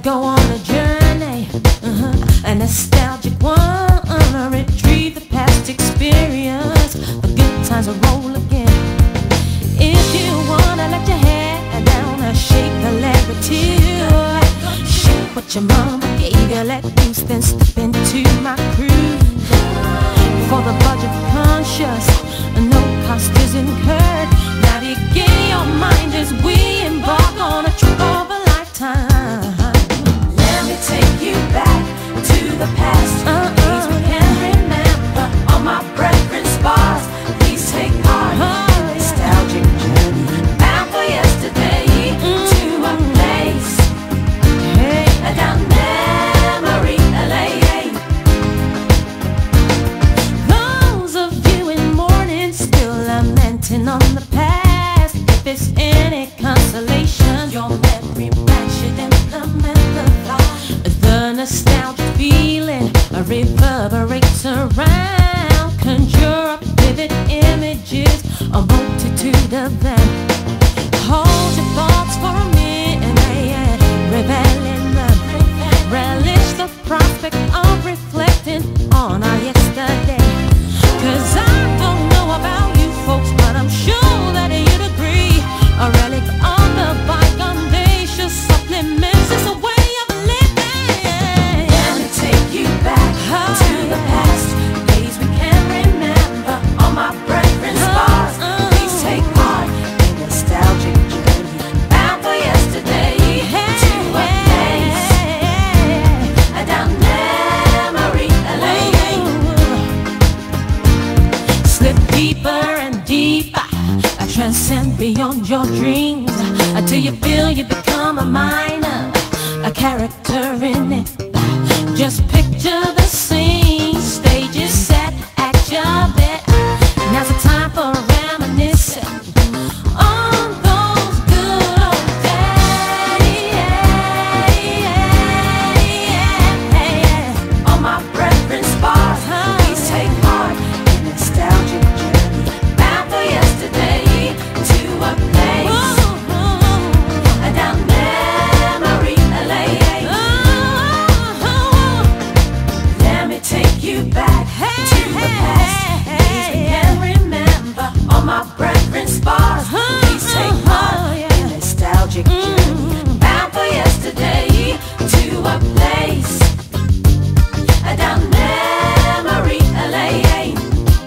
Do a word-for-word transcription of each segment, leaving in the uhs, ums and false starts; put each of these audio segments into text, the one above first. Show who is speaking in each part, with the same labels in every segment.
Speaker 1: go on a journey, uh-huh, a nostalgic one, uh, retrieve the past experience. The good times will roll again. If you wanna let your hair down, uh, shake the leather too. Shake what your mama gave you, let loose, then step into my crew. For the budget conscious, no cost is incurred. Navigate your mind as we embark on a trip of a lifetime.
Speaker 2: Let me take you back to the past, uh-uh. Days we can remember. All my brethren spars, please take part in a nostalgic journey. Bound for yesterday, mm-hmm. to a place, hey. Down memory lane.
Speaker 1: Those of you in mourning still lamenting on the past, if it's any consolation, your memory bank should implement the thought. The nostalgic feeling reverberates around, conjure up vivid images, a multitude of them. Hold your thoughts for a minute, revel in them, relish the prospect of reflecting on our yesterday. Cause I don't know about you folks, but I'm sure that you'd agree, a relic of the bygone days just supplements this way of living.
Speaker 2: Let me take you back to the past, days we can remember. All my brethren spars, please take part in a nostalgic journey. Bound for yesterday, to a place, down memory lane.
Speaker 1: Slip deeper and deeper, transcend beyond your dreams, until you feel you become a minor, a character in it. Just picture the scene, stage is set at your bed. Now's the time for reminiscing on those good old days.
Speaker 2: All my brethren spars, please take part in a nostalgic journey. Bound for yesterday, to a place, down memory lane. Let me take you back to the past, days we can remember. All my brethren spars, please take part in a nostalgic journey. Bound for yesterday, to a place, down memory lane.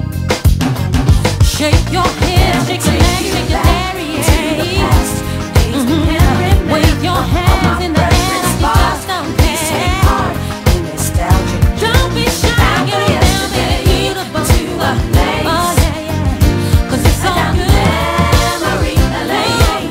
Speaker 1: Shake your head, shake your legs, shake your derriere.
Speaker 2: To the past, days we can remember.
Speaker 1: Wave your hands in the air like you just don't
Speaker 2: Please take
Speaker 1: care.
Speaker 2: part in nostalgic journey.
Speaker 1: Don't be shy,
Speaker 2: Bound
Speaker 1: get
Speaker 2: for
Speaker 1: it down,
Speaker 2: yesterday,
Speaker 1: get beautiful.
Speaker 2: to a place,
Speaker 1: Oh yeah, yeah, cause it's all
Speaker 2: down
Speaker 1: good.
Speaker 2: memory lane.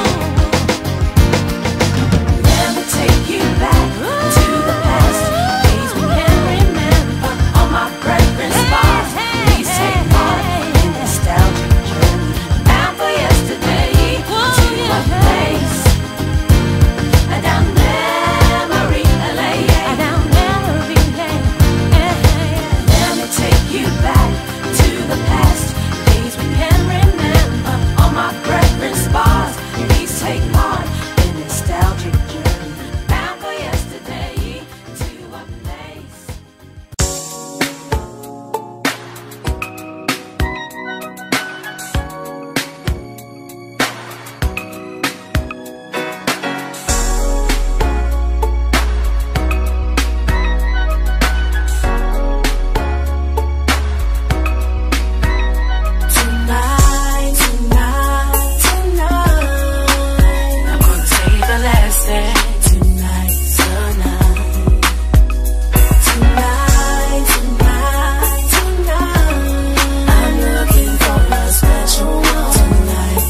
Speaker 2: Let me take you back to the past, days we can remember. All my brethren spars, please take part in nostalgic journey. Bound for yesterday, to a place, down memory lane.
Speaker 1: Down memory lane.
Speaker 2: Let me take you back to the past, days we can remember. All my brethren spars, please take part in nostalgic journey. Bound for yesterday, to a place. Tonight, tonight, tonight, I'm gonna take the last dance. Tonight, tonight, tonight, tonight, tonight, I'm looking for a special one. Tonight,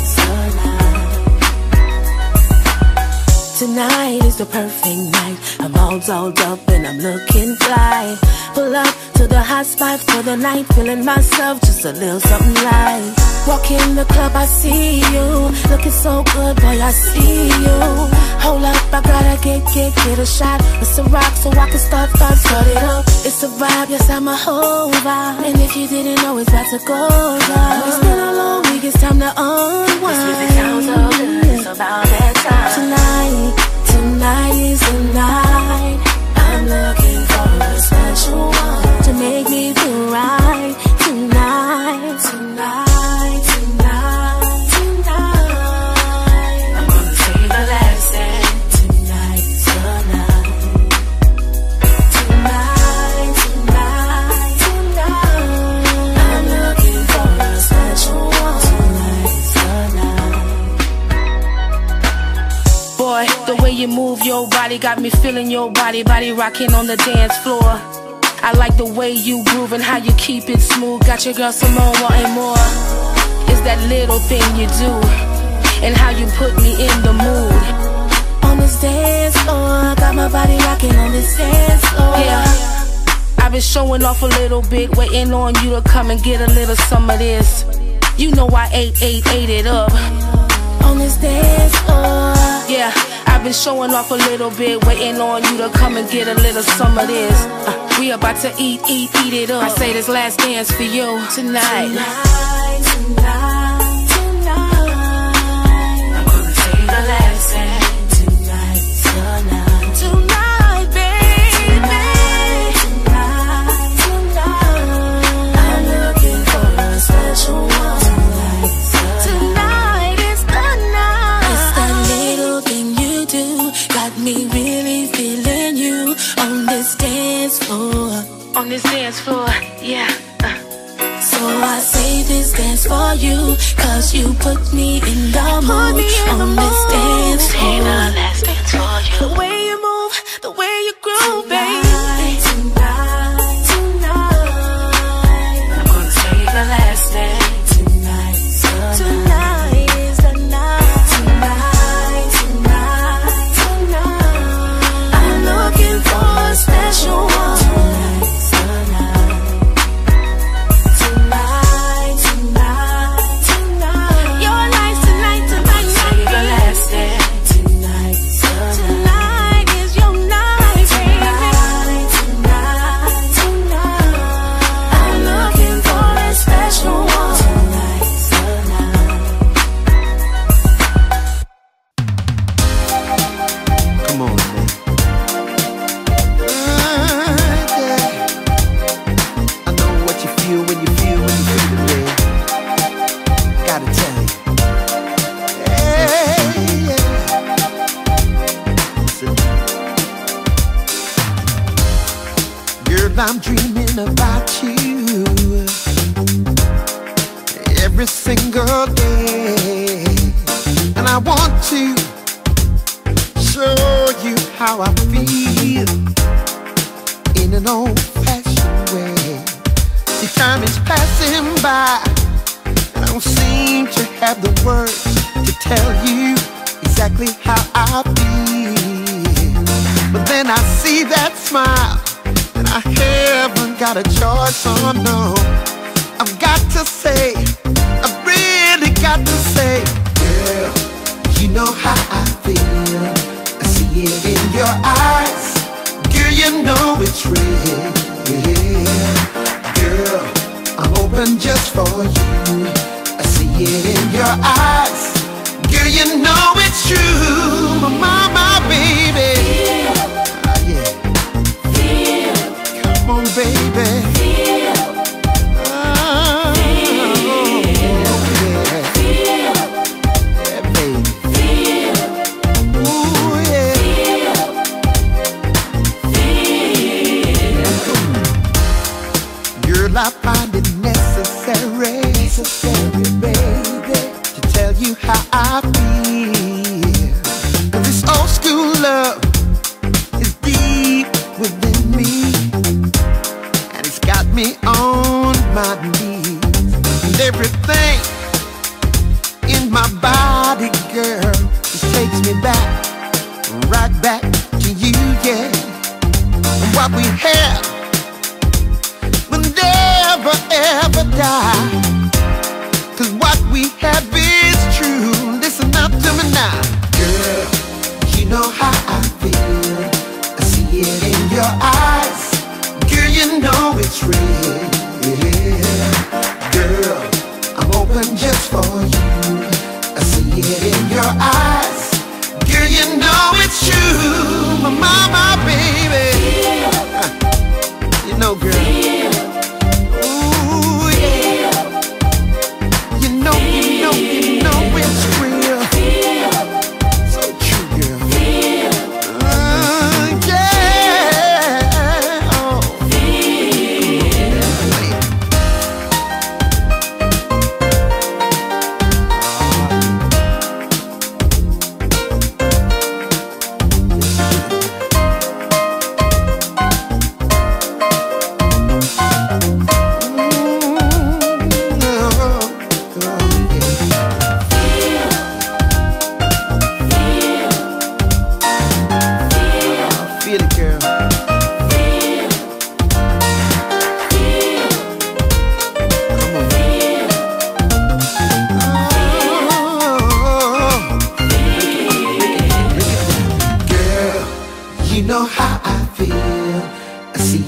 Speaker 2: tonight, tonight is the perfect night. I'm all dolled up and I'm looking fly. Pull up to the hot spot for the night, feeling myself just a little something light. Walk in the club, I see you, looking so good, boy, I see you. Hold up, I gotta get, get, get a shot. It's a rock, so I can start, start, start it up. It's a vibe, yes, I'm a whole vibe. And if you didn't know, it's about to go down. It's been a long week, it's time to unwind. This music sounds so good, it's about that time. Tonight, tonight. Tonight is the night. I'm looking for a special one to make me feel right. Tonight, tonight, tonight, tonight. I'm gonna save the last dance. Tonight's the night. Tonight, tonight, tonight. I'm looking for a special one. Tonight's the night.
Speaker 3: Boy, the way you move your body got me feeling your body, body rocking on the dance floor. I like the way you groove and how you keep it smooth. Got your girl Simone wanting more. It's that little thing you do and how you put me in the mood.
Speaker 2: On this dance floor, got my body rocking on this dance floor.
Speaker 3: Yeah, I've been showing off a little bit, waiting on you to come and get a little some of this. You know I ate, ate, ate it up.
Speaker 2: On this dance floor.
Speaker 3: Yeah, I've been showing off a little bit, waiting on you to come and get a little some of this. Uh, we about to eat, eat, eat it up. I say this last dance for you tonight.
Speaker 2: Tonight, tonight, tonight. I'm gonna take the last dance. Tonight's the night. Tonight, baby. Tonight, tonight, tonight. I'm looking for a special one. Tonight's the night. Tonight is the night. It's that little thing you do, got me really feeling you on this dance floor.
Speaker 3: On this dance floor, yeah. Uh.
Speaker 2: So I say this dance for you, cause you put me in the mood. In on the this mood. Dance floor. The last dance for you. The way you move, the way you groove, baby. Tonight, tonight, I'm gonna take the last dance. Tonight's the night. Tonight is the night. Tonight, tonight, tonight. I'm looking for a special one. Tonight's the night. Tonight, tonight, tonight. Your life's tonight, tonight, tonight. The last dance. Tonight's the night. Tonight is your night, baby. Tonight, tonight, tonight. I'm looking for a special one. Tonight's the night.
Speaker 4: Come on, man. Uh, yeah. I know what you feel when you feel when you feel it, man. Gotta tell you. Hey, yeah. Listen. Girl, I'm dreaming about you every single day, and I want to show you how I feel in an old-fashioned way. See, time is passing by, and I don't seem to have the words to tell you exactly how I feel. But then I see that smile, and I haven't got a choice, oh no. I've got to say, I've really got to say, girl, you know how I feel. I see it in your eyes, girl, you know it's real. Girl, I'm open just for you. I see it in your eyes, girl, you know it's true. My mama, baby. Ah, yeah. Come on, baby. Ah, yeah. Yeah, baby. Ooh, yeah. Girl, I find it necessary, necessary, baby, to tell you how I feel. 'Cause this old school love is deep within me, and it's got me on my knees. And everything in my body, girl, just takes me back, right back to you, yeah. And what we have will never ever die, 'cause what we have is true. Listen up to me now, girl, you know how I feel. I see it in your eyes, girl, you know it's real. Girl, I'm open just for you. I see it in your eyes, girl, you know it's true.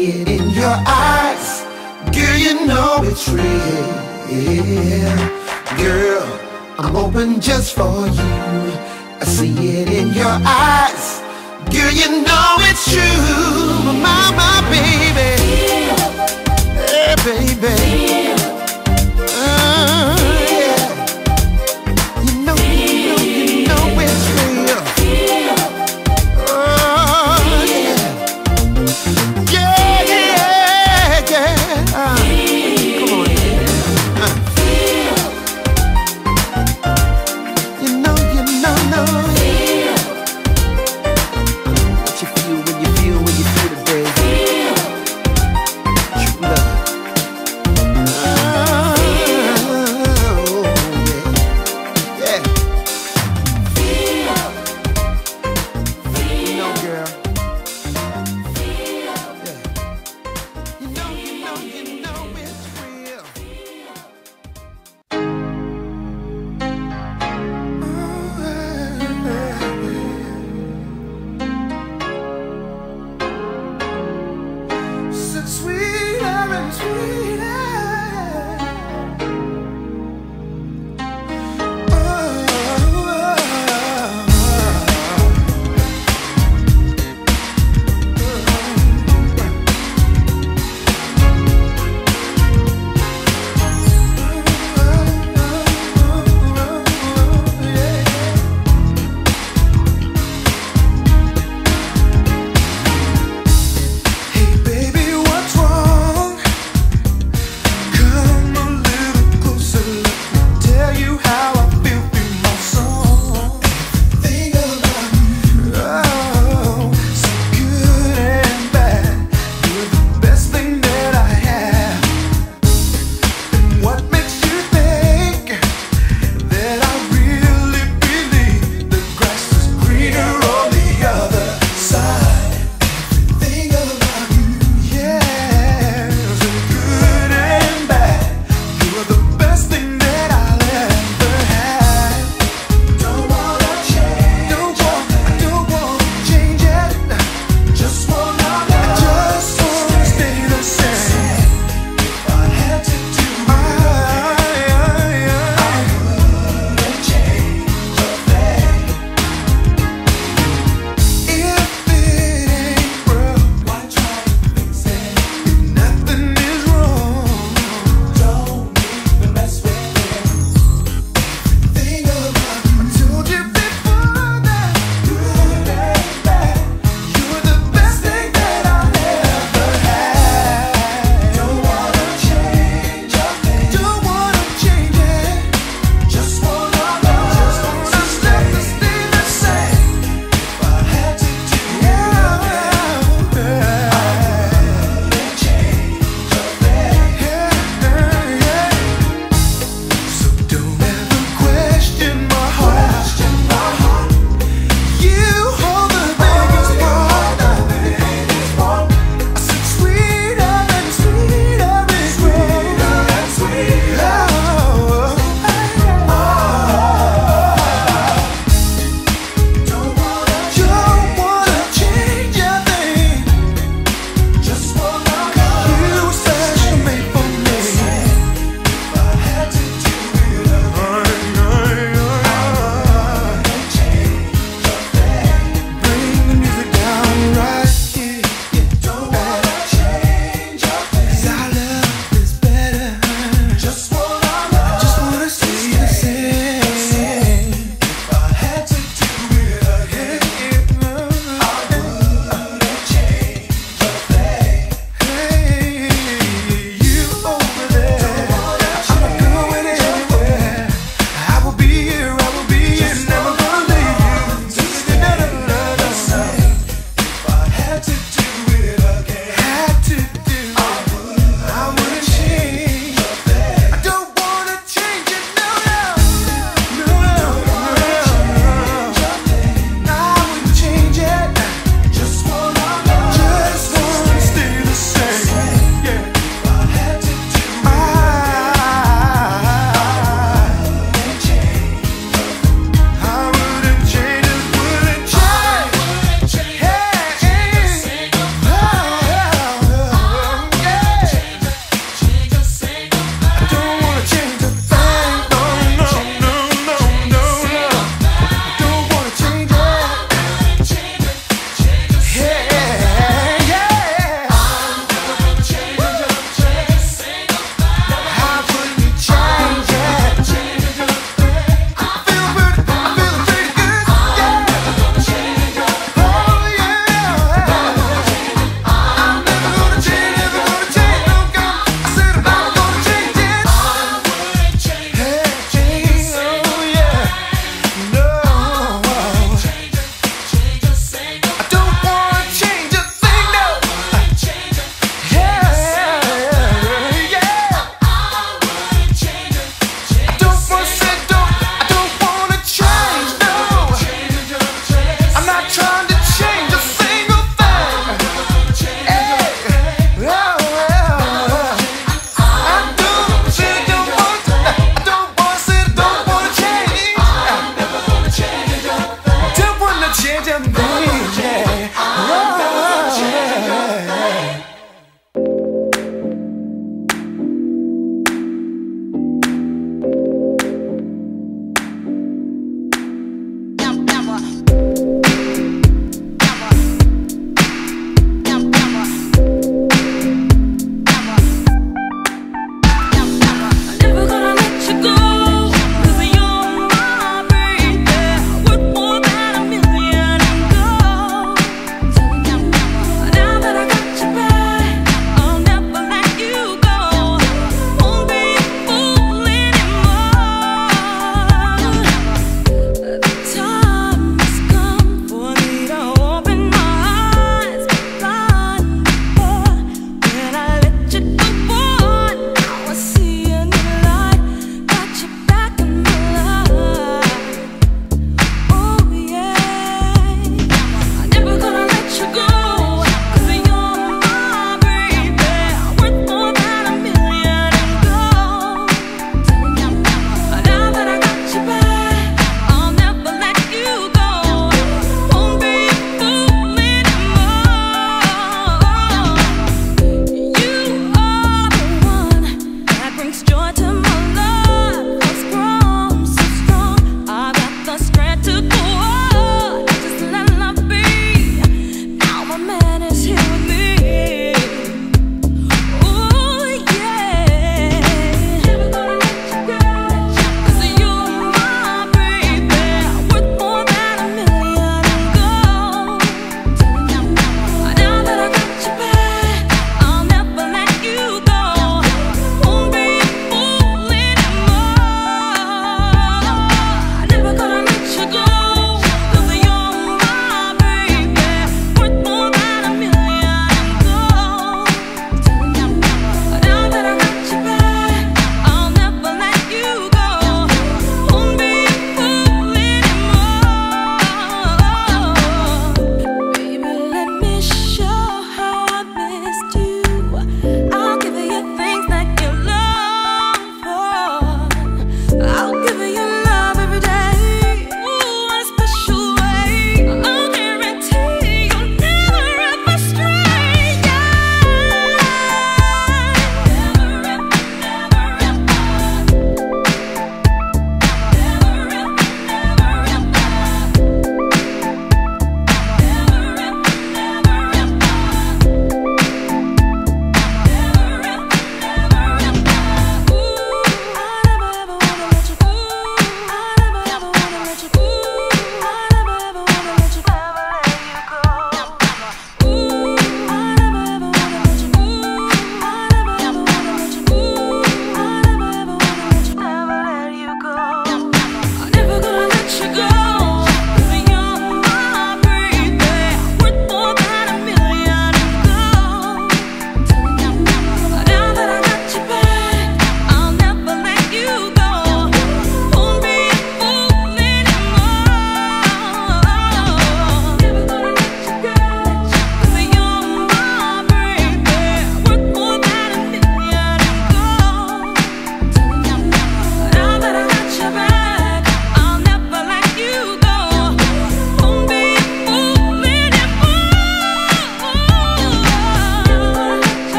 Speaker 4: it in your eyes. Girl, you know it's real. Girl, I'm open just for you. I see it in your eyes. Girl, you know it's true. My, my baby. Hey, baby. Uh, yeah. You know, you know, you know it's real. Oh, yeah. Yeah, yeah, yeah. Uh, come on, uh. You know, you know, know. What you feel when you feel when you feel it, baby. True love.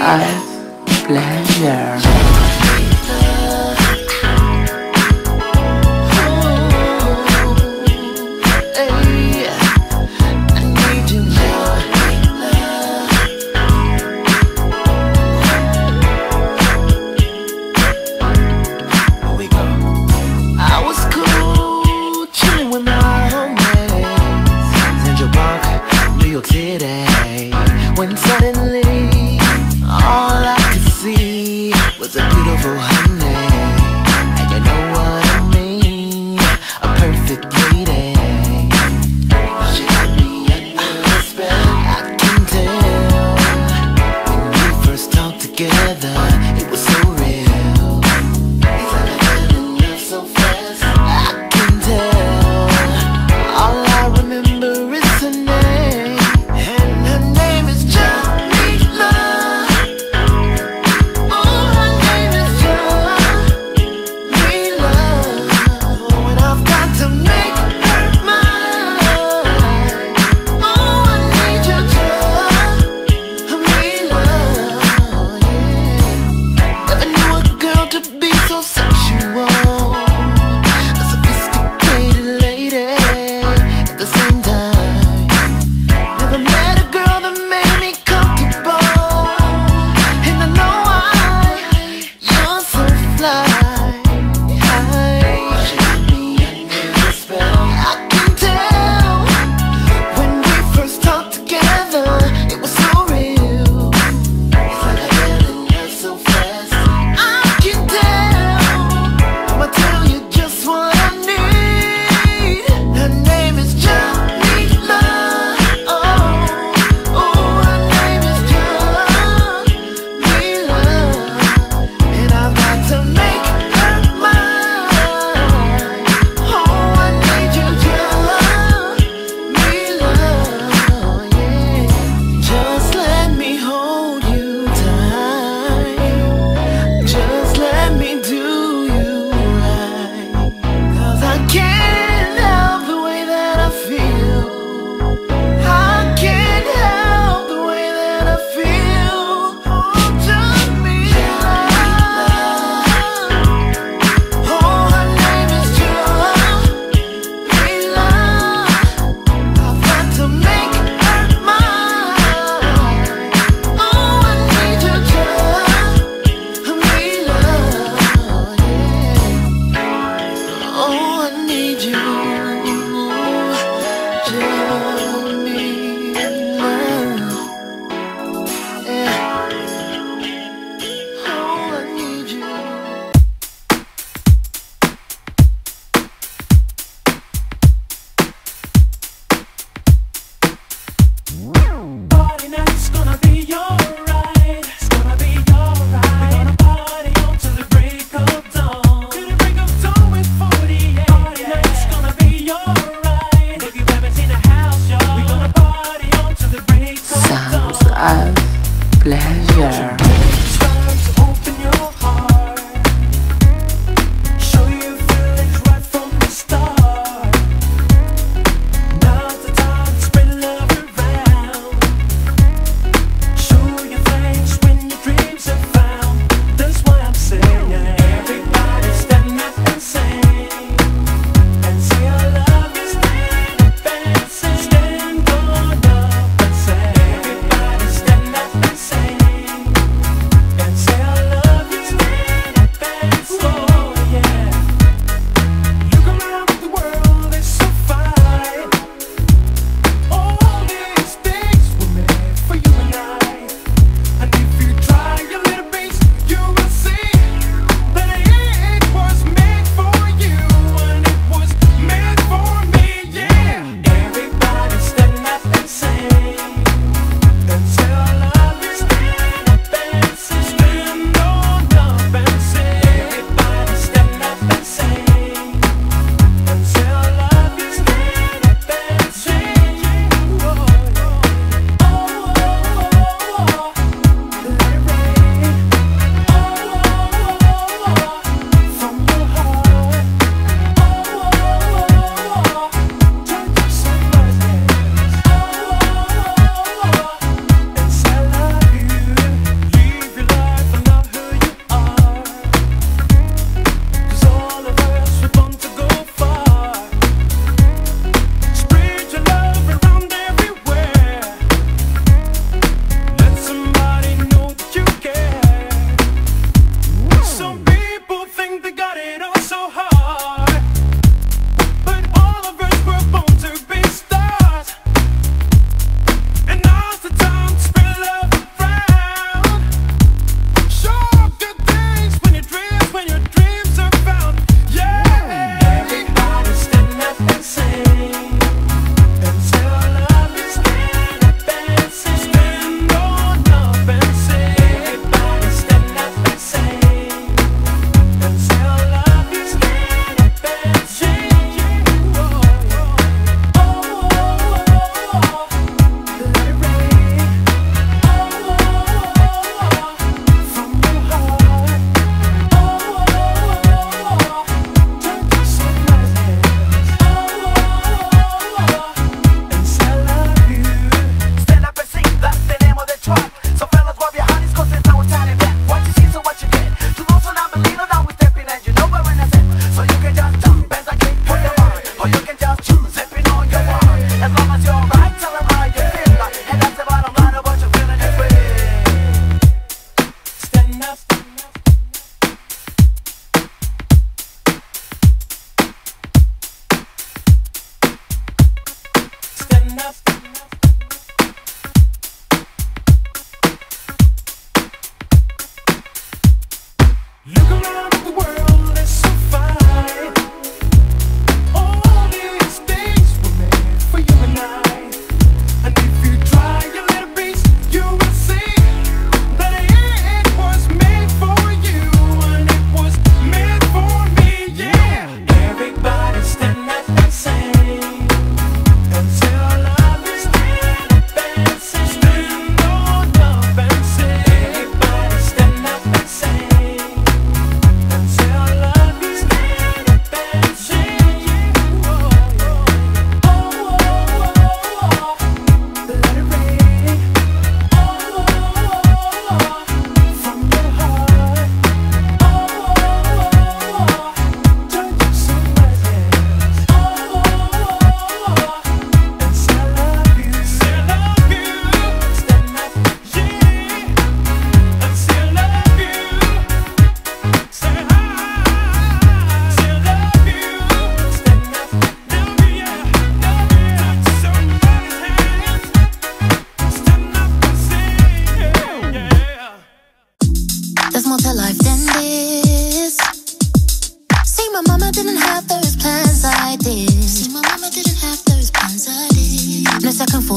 Speaker 3: of pleasure.
Speaker 4: When suddenly all I could see was a beautiful honey, and you know what I mean, a perfect lady. She got me under a spell. I can tell when we first talked together, it was so real. It's like I fell in love so fast. I can tell. All I remember is her name, and her name is Jamila. Oh, her name is Jamila. Oh, and I've got to make her mine. Oh, I need you, Jamila. Yeah. Never knew a girl to be so sexual, a sophisticated lady at the same time. Never met a girl that made me comfortable, and I know why. You're so fly. She got me under a spell. I can tell when we first talked together, it was so real. It's like I fell in love so fast. I can tell. I'ma tell you just what I need. Her name is Jamila. Oh, oh, her name is Jamila, and I've got to make her mine. Oh, I need you, Jamila. Yeah, just let me hold you tight. Just let me do you right, 'cause I can't help the way that I feel. I can't help the way that I feel. Oh, Jamila. Oh, her name is Jamila. I've got to make her mine. Oh, I need you, Jamila. Yeah. Oh, I need you, Jamila. Yeah. Oh, I need you.
Speaker 5: Party night's gonna be alright. It's gonna be alright. We're gonna party on till the break of dawn. Till the break of dawn with forty-eight. Party night's gonna be alright. Boogie Rabbit's in the house, y'all. We're gonna party on till the break of dawn.
Speaker 3: Sounds of pleasure.
Speaker 5: It's time to open your heart. Show your feelings right from the start. Now's the time to spread love around. Show your face when your dreams are found. That's why I'm saying, everybody stand up and sing, and say our love is stand up and sing. Stand on up and sing. Everybody stand up and sing.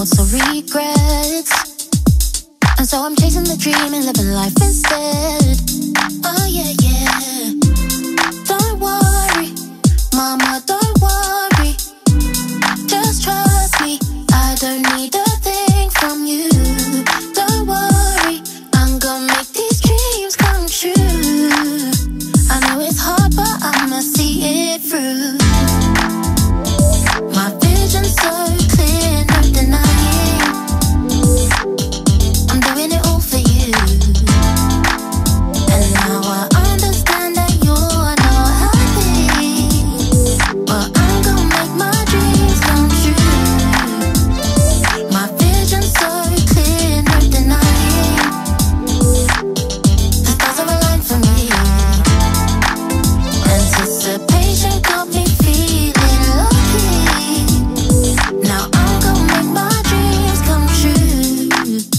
Speaker 1: thoughts or regrets. And so I'm chasing the dream and living life instead. Oh yeah, yeah. Don't worry, mama, don't worry. Just trust me, I don't need a thing from you. Don't worry, I'm gonna make these dreams come true. I know it's hard, but I'ma see it through. My vision's so clear, no denying. I'm doing it all for you. And now I understand that you're not happy, but I'm gonna make my dreams come true. My vision's so clear, no denying. The stars are aligned for me. Anticipation got me feeling lucky. Now I'm gonna make my dreams come true.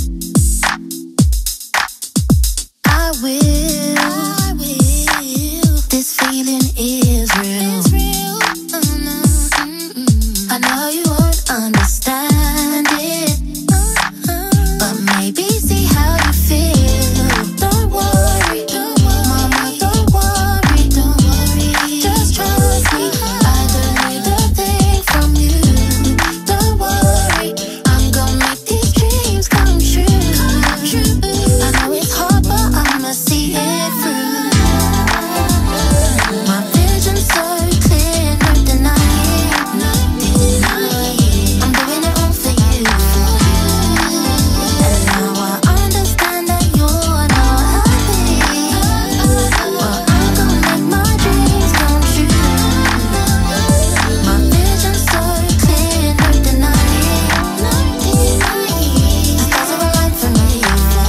Speaker 1: I will, I will. This feeling is real. It's real. Oh, no. Mm-mm. I know you won't understand it, but maybe see how you feel. Don't worry, don't worry, mama, don't worry, don't worry. Just trust me, I don't need a thing from you. Don't worry, I'm gonna make these dreams come true. I know it's hard, but I'ma see it through. My vision's so clear, no denying. I'm doing it all for you. And now I understand that you're not happy, but I'm gonna make my dreams come true. My vision's so clear, no denying. The stars are aligned for me.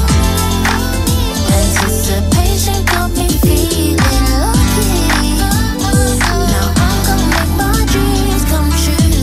Speaker 1: Anticipation got me feeling lucky. Now I'm gonna make my dreams come true.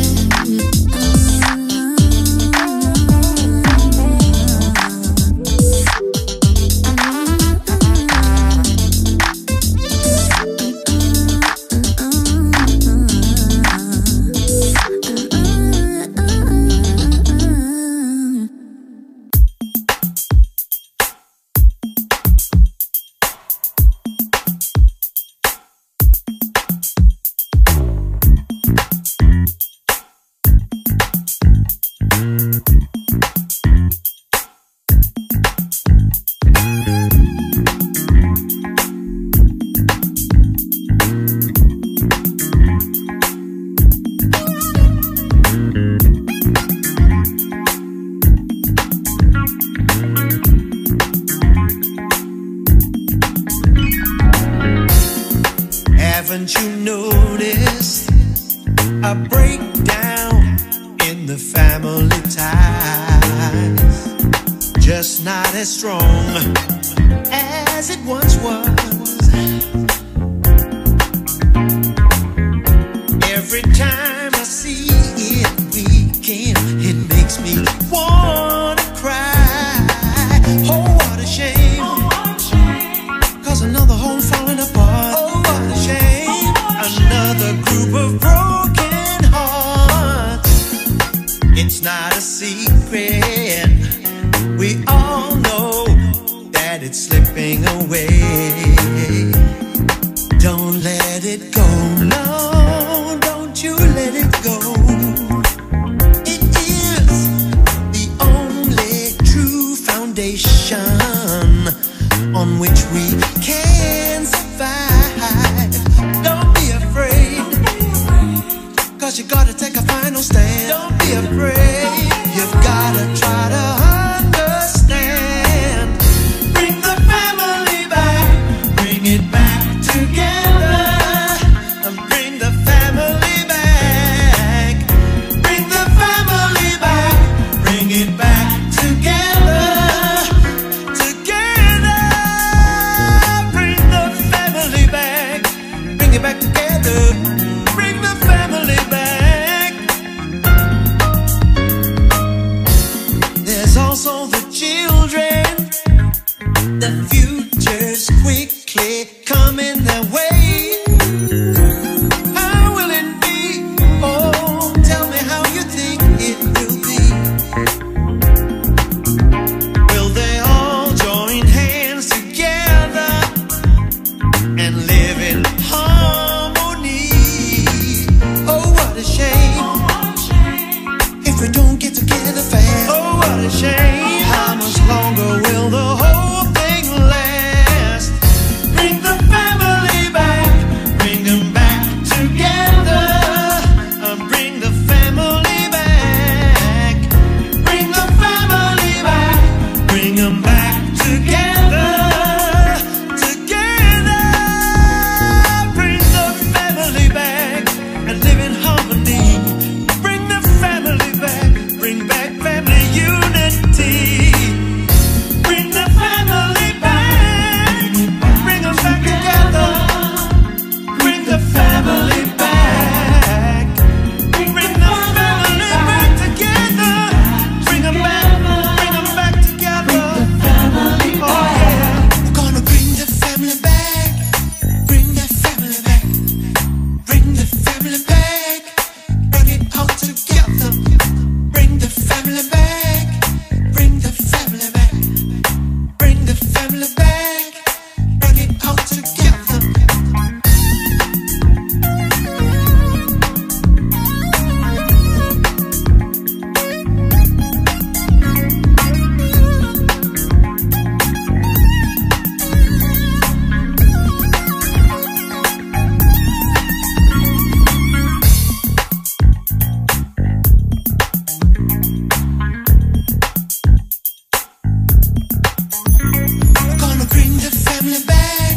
Speaker 5: Haven't you noticed a breakdown in the family ties? Just not as strong as it once was. Every time I see it weaken, it makes me wanna cry. Oh, what a shame, 'cause another home falling apart. Oh, what a shame, another group of broken hearts. It's not a secret, we all know that it's slipping away. Don't let it go, no, don't you let it go. It is the only true foundation on which we can survive. Don't be afraid, 'cause you gotta take a final stand. Don't be afraid, you've gotta try to understand. Bring the family back, bring it back together. Bring the family back, bring the family back, bring it back together. Together, bring the family back, bring it back together. Bring the family back. There's also the children, the future's quickly coming their way. How will it be? Oh, tell me how you think it will be. much longer will the whole thing last? Bring the family back, bring them back together. Uh, bring the family back, bring the family back, bring them back together, together. Bring the family back and live in harmony. Bring the family back, bring back family unity. Bring the family back, bring us back together. Bring the family back, bring the family back together. Bring them back, bring them back together. Oh yeah, we're gonna bring the family back, bring the family back, bring the family back, bring it all together. Bring the family back, bring the family back, bring the family back, bring it all together. We're gonna bring the family back.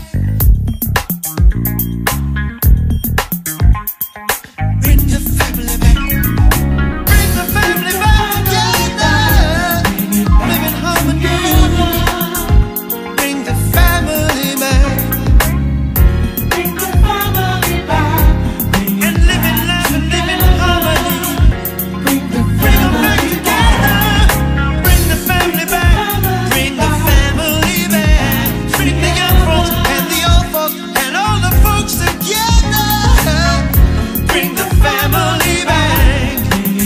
Speaker 5: Bring the family back. Bring the family back together. Live in harmony. Bring the family back. Bring the family back. And live in love and live in harmony. Bring the bring them back together. Bring the family back. Bring the family back. Bring the young folks and the old folks and all the folks together. Bring the family back.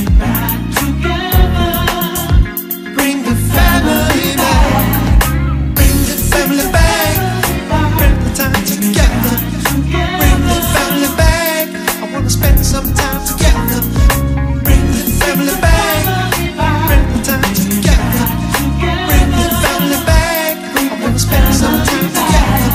Speaker 5: Bring the family back. Bring the family back. Bring the time together. Bring the family back. I wanna spend some time together. Bring the family back. Bring the time together. Bring the family back. I wanna spend some time together.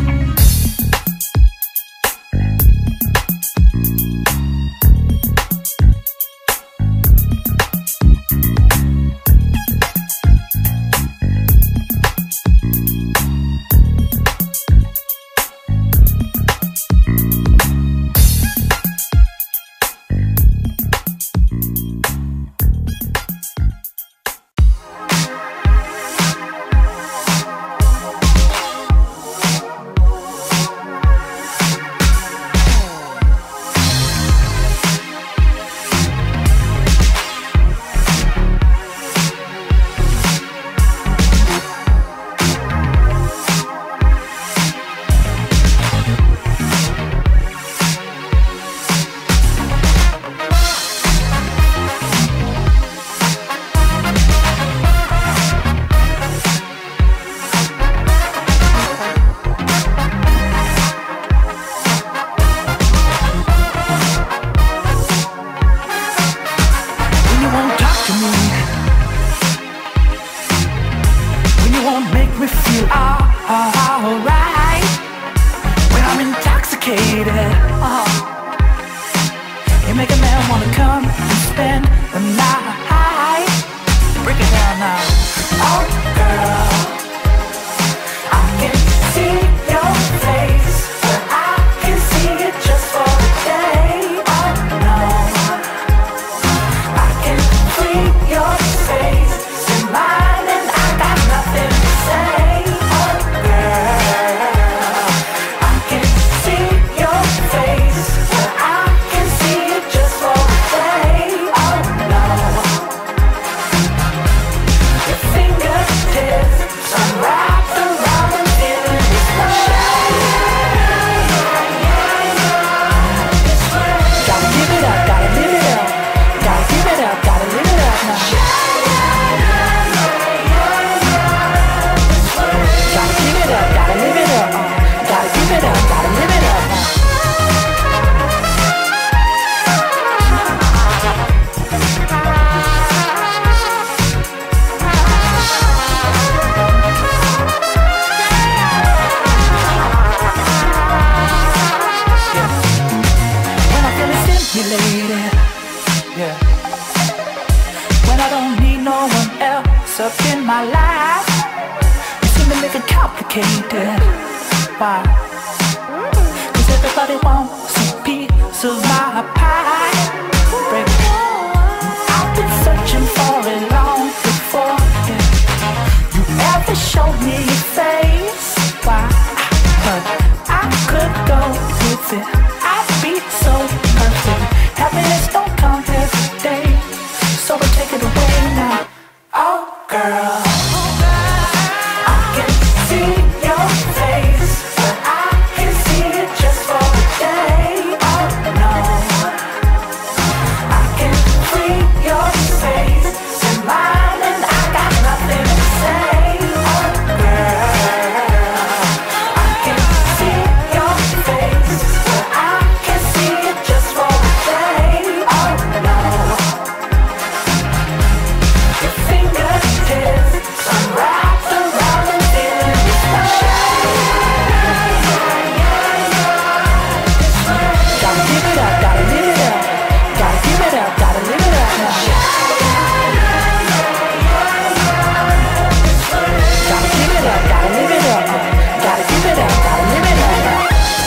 Speaker 5: When you won't talk to me, when you won't make me feel alright, when I'm intoxicated, uh, you make a man wanna come and spend the night. Break it down now. Oh girl, I can see your face, but I can see it just for a day. Oh no, I can free your space in mine, and I got nothing to say. Oh girl, I can see your face, but I can see it just for a day. Oh no, if in my life. You seem to make it complicated. Why? Cause everybody wants a piece of my pie. Baby, I've been searching for it long before you ever showed me your face. Why? But I could go with it. I'd be so perfect. Happiness don't come every day, so we'll take it away now. Oh girl, I can see your face, but I can see it just for a day. Oh no, I can free your space and mine, and I got nothing to say. Oh girl, I can see your face, but I can see it just for a day. Oh no, your fingertips unwrapped around and feeling this rush. Gotta give it up, gotta live it up. Gotta give it up, gotta live it up now. Gotta give it up, gotta live it up. Gotta give it up, gotta live it up now.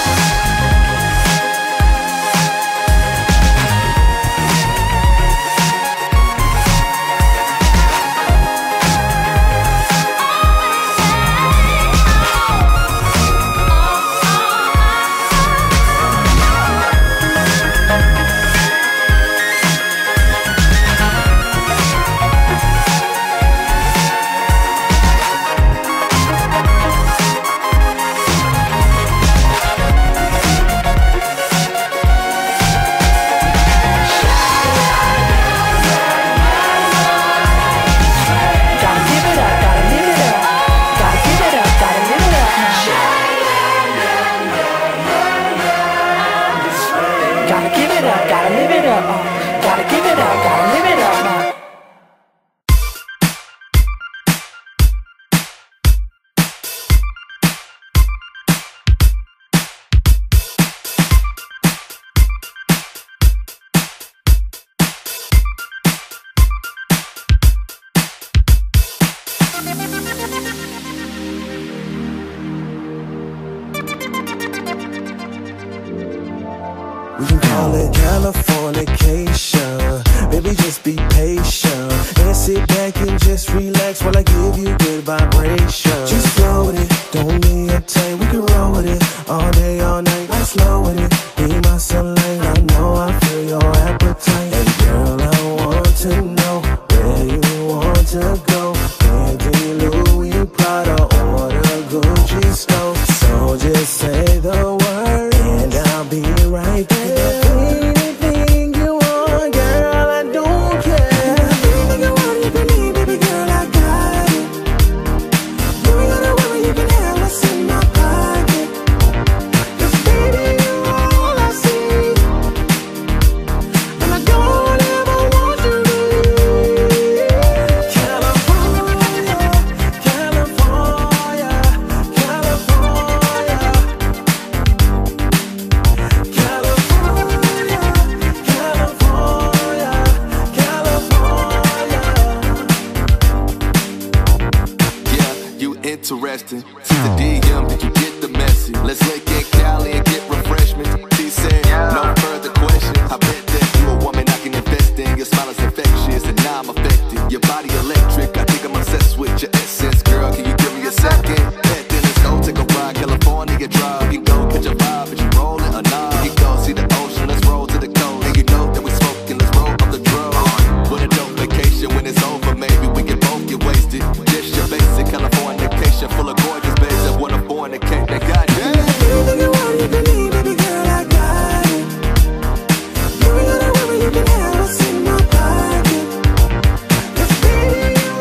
Speaker 5: Gotta give it up, gotta live it up. Gotta give it up, gotta live it up now. Gotta give it up, gotta live it up. uh, Gotta give it up, gotta live it up now.
Speaker 6: We can call it Californication. Baby, just be patient and sit back and just relax while I give you good vibration. Just flow with it, don't be uptight. We can roll with it all day, all night. I'm slow with it, be my sunlight. I know I feel your appetite. And girl, I want to know where you want to go. Fendi, Louis, Prada, or the Gucci store. So just say the word and I'll be right there. Anything you want, girl, I don't care. Anything you want, you can need, baby girl, I got it. You ain't gotta worry, you can have what's in my pocket. 'Cause baby, you're all I see, and I don't ever want you to leave. California, California, California. California, California, California.
Speaker 7: Yeah, you interesting. To the D M, did you get the message? Let's look at Cali and get refreshments. She said, no further questions. I bet that you a woman I can invest in. Your smile is infectious and now I'm affected. Your body electric, I think I'm obsessed with your essence. Girl, can you give me a second? Bet then let's go take a ride, California drive. You go catch a vibe, but you rollin' or not. You go see the ocean, let's roll to the coast. And you know that we smoking, let's roll up the drone. With a dope vacation, when it's over, maybe we can both get wasted. Just your basic Californication, full of gorgeous babes that wanna fornicate. They got
Speaker 6: Anything you want, you can need, baby girl, I got it. You ain't gotta worry, you can have what's in my pocket. 'Cause baby, you're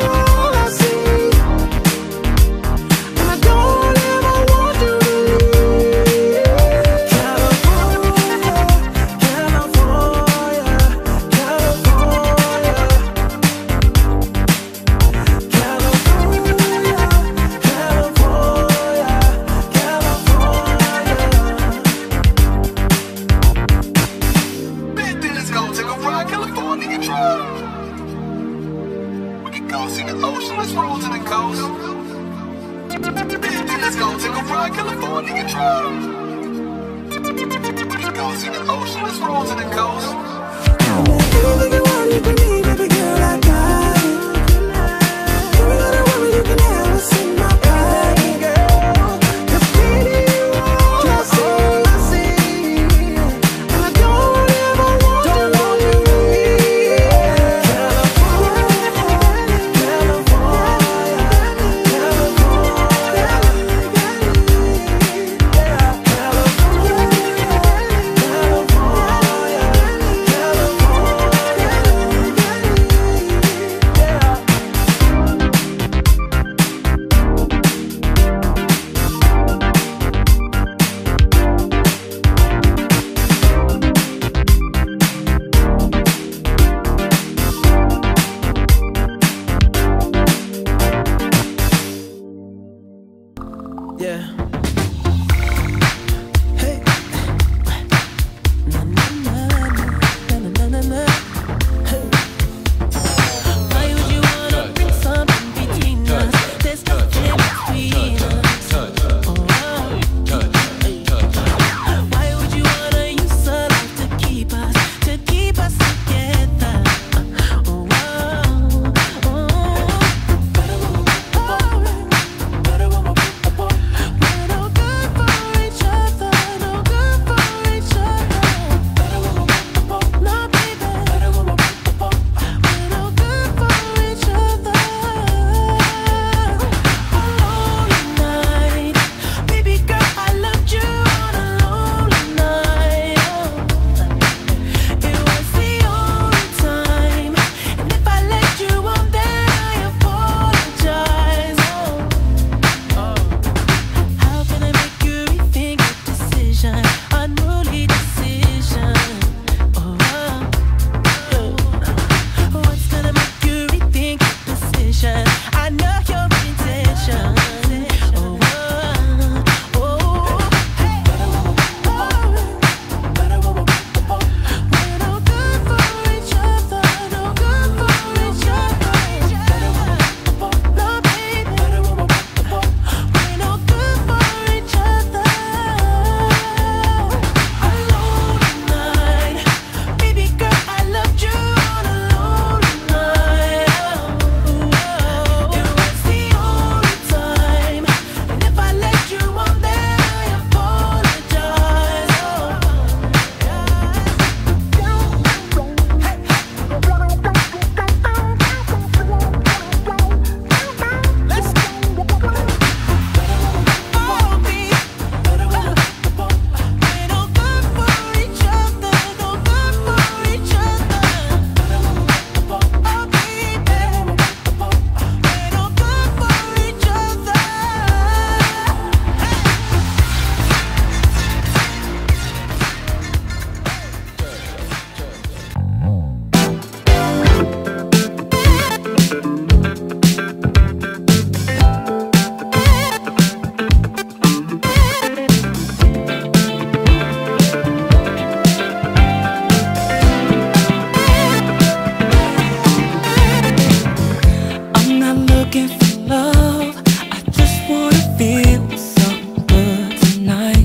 Speaker 7: to the coast. Then let's go take a ride, California drive. Let's go see the ocean, let's roll to the coast.
Speaker 6: Anything you want, you can need, baby girl, I got it. You ain't gotta worry, you can have what's in my body, girl. 'Cause baby, you are just see, I see, and I don't ever want to leave me. California, California, yeah. Hey. Na na na na na na na. Hey.
Speaker 1: Why would you wanna bring something between us? There's no chip between us. Oh, why would you wanna use our love to keep us, to keep us together? Oh, oh, oh. We're no good for each other, no good for each other. No, baby. We're no good for each other. A lonely night, baby girl, I loved you on a lonely night. It was the only time, and if I let you on, then I apologize. How can I make you rethink a decision, unruly decision? Oh, what's gonna make you rethink a decision? I know your intention. Oh, oh, hey. We're no good for each other, no good for each other. No, baby. We're no good for each other. A lonely night, baby girl, I loved you on a lonely night. It was the only time, and if I let you on, then I apologize. Let's go. Oh, baby. We're no good for each other, no good for each other. Oh, baby. We're no good for each other. I'm not looking for love, I just wanna feel something good tonight.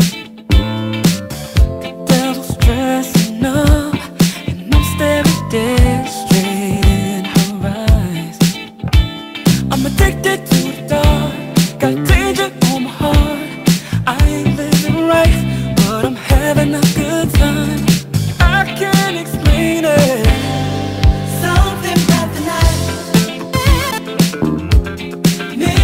Speaker 1: The devil's dressing up, and I'm staring dead straight in her eyes. I'm addicted to the dark, got danger on my heart. I ain't living right, but I'm having a good time. I can't explain it. Something about the night.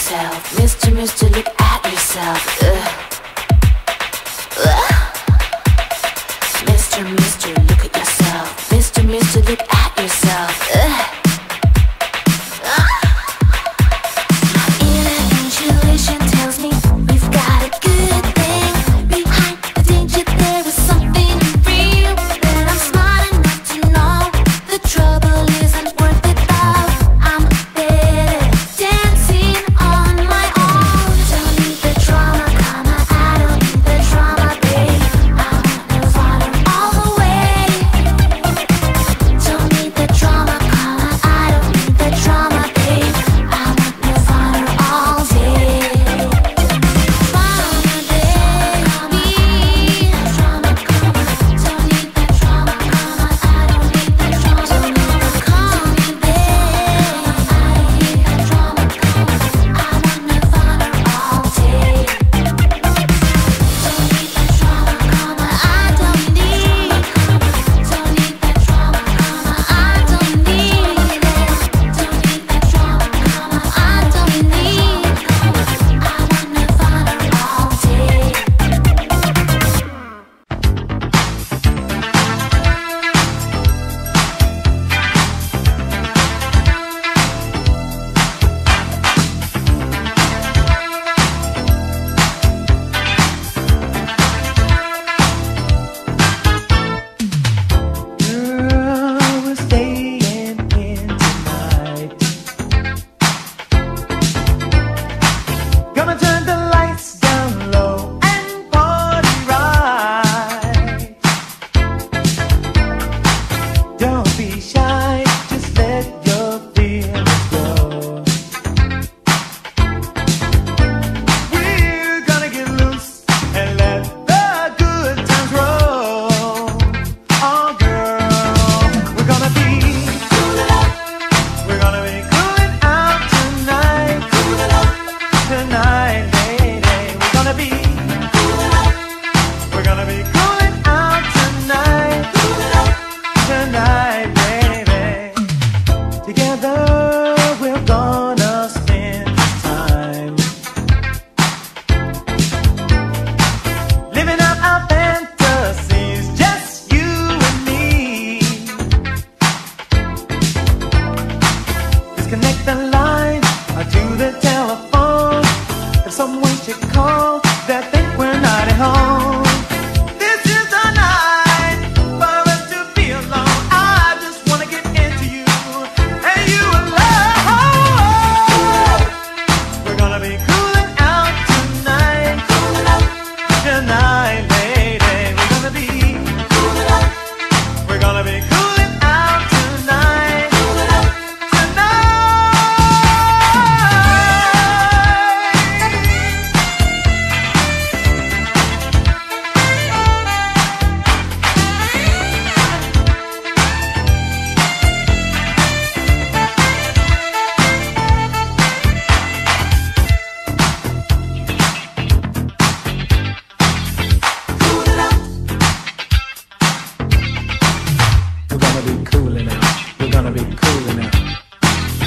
Speaker 2: yourself. Mister, Mister, look at yourself. Ugh. Ugh. Mister, Mister, look at yourself. Mister, Mister, look at yourself. Ugh.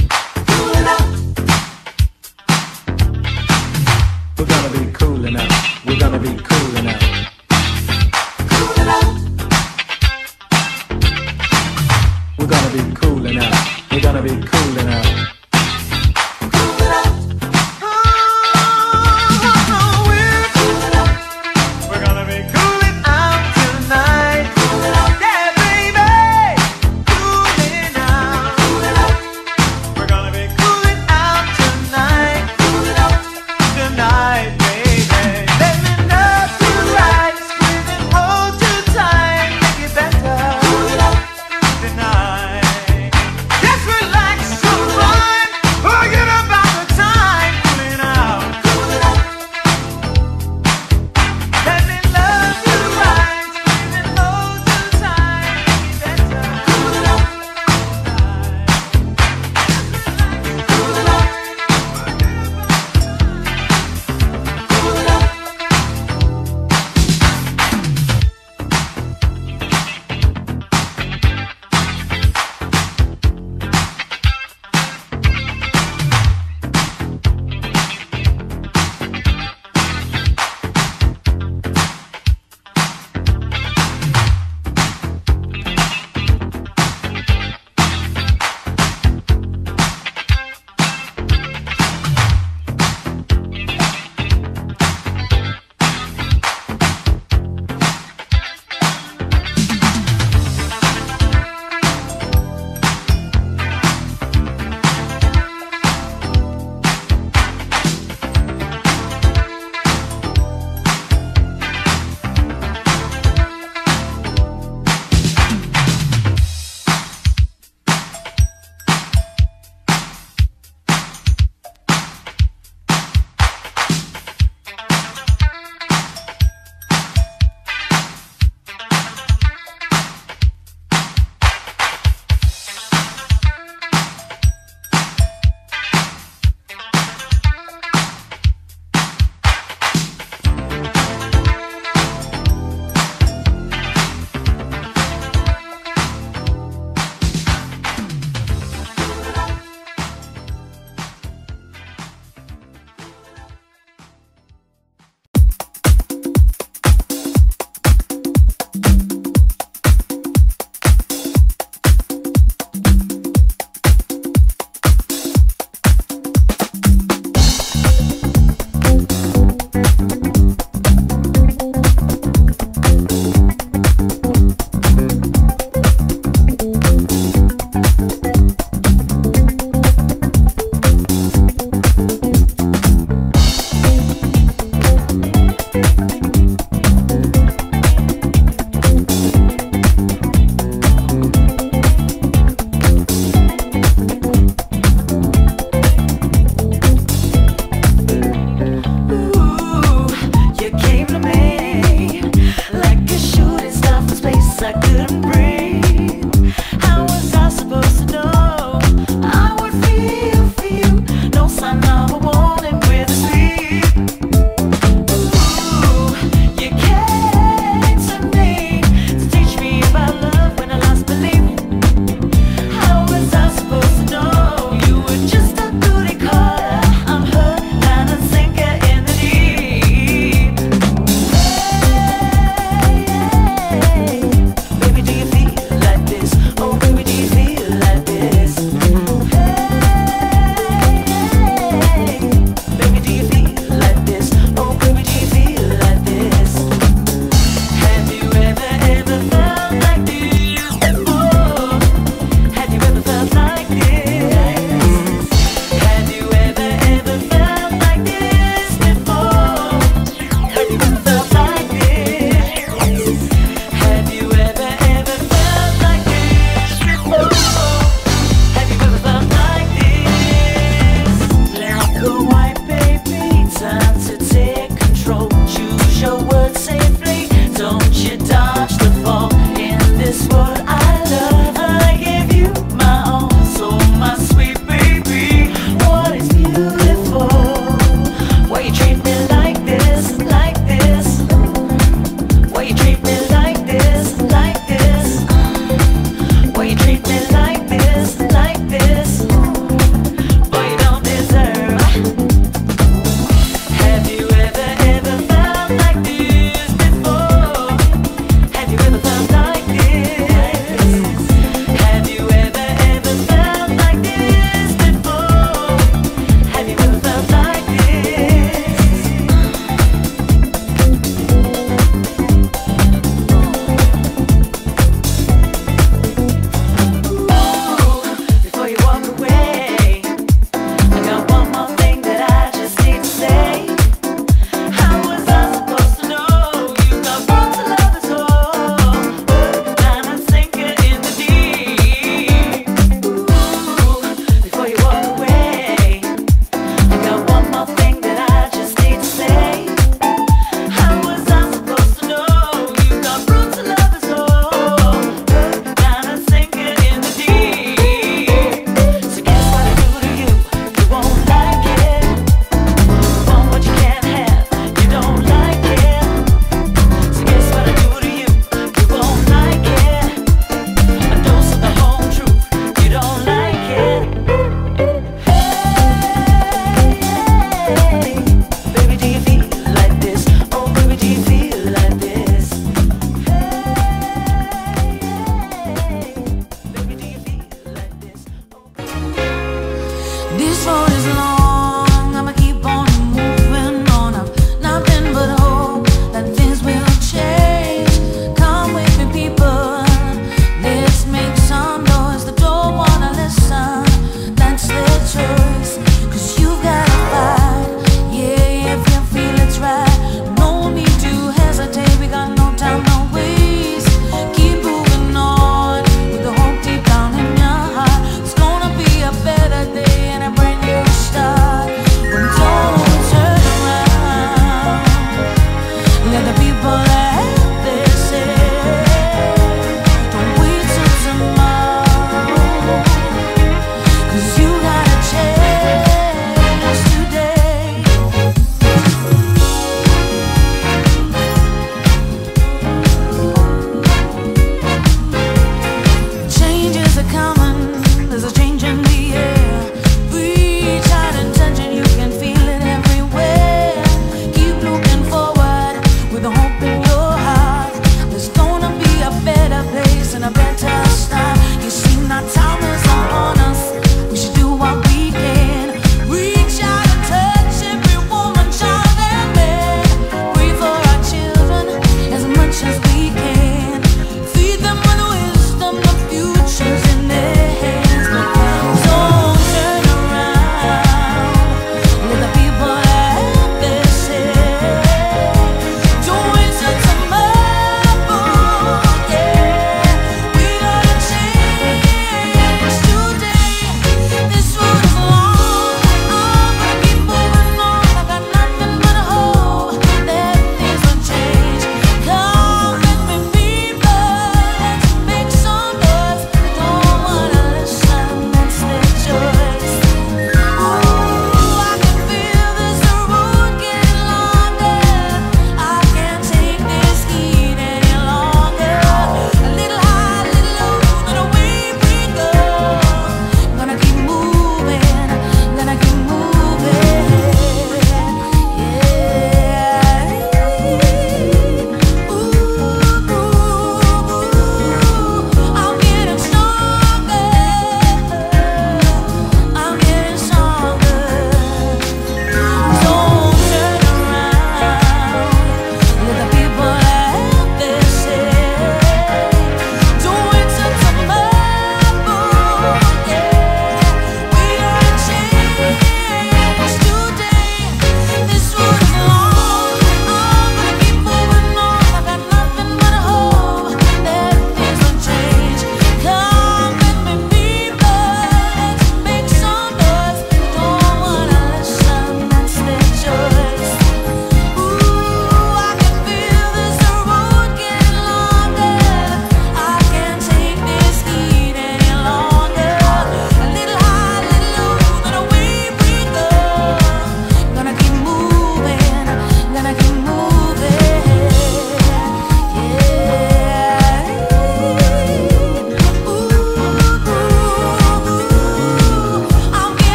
Speaker 6: We're gonna be coolin' out.